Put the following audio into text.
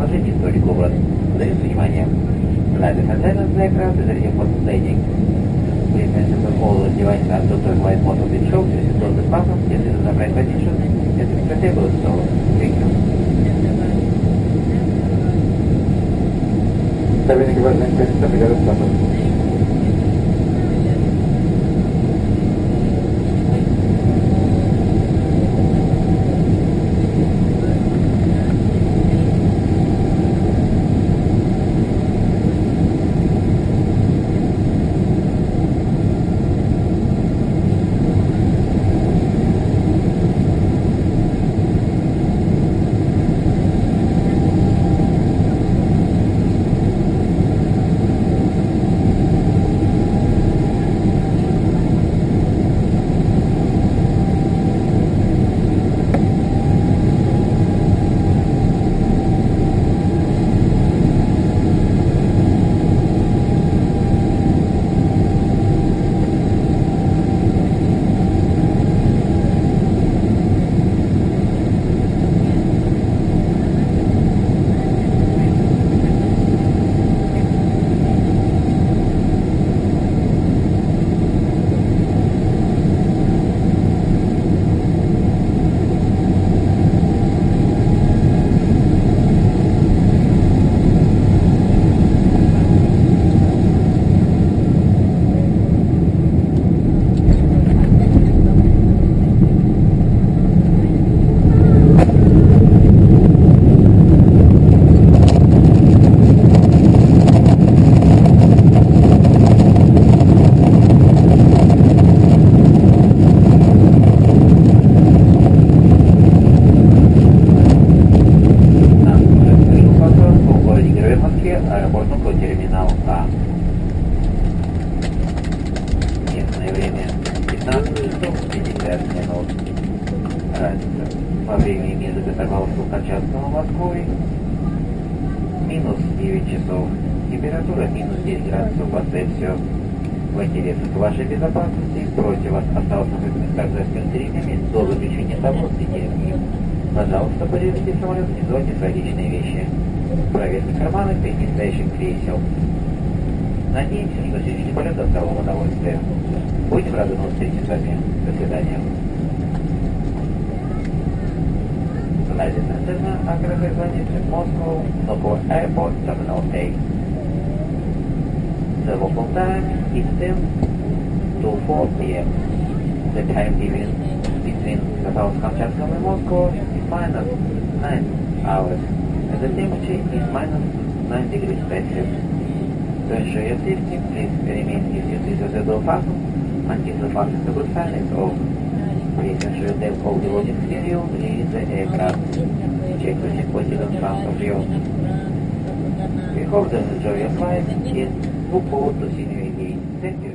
положение столика убран. Даю внимание. Neither containers aircraft is ready for landing. Please ensure all devices are to provide most of the shows. This is the button. This is the right position. It is protectable, so thank you. También hay que ver la intención de los pasos. Во времени между Петропавловском-Камчатском и Москвой минус 9 часов. Температура минус 10 градусов по Цельсию. В интересах вашей безопасности просим вас остаться в местах за спинтеринами до заключения договорной термии. Пожалуйста, полезайте самолет, не зоните свои личные вещи. Проверьте карманы перед предстоящим крейсером. Надеемся, сегодняшний полет доставил вам удовольствие. Будем рады на встрече с вами. До свидания. Ladies and gentlemen, Ankara landing in Moscow, local airport, Terminal A. The local time is 10 to 4 p.m. The time difference between Petropavlovsk-Kamchatsky and Moscow is minus 9 hours, and the temperature is minus 9 degrees Celsius. To ensure your safety, please remain in your seat with the door fastened until the fasten good sign is off. Please ensure that all the loading material leaves the aircraft. Check the seatbelt in front of you. We hope that you enjoy your flight and look forward to seeing you again. Thank you.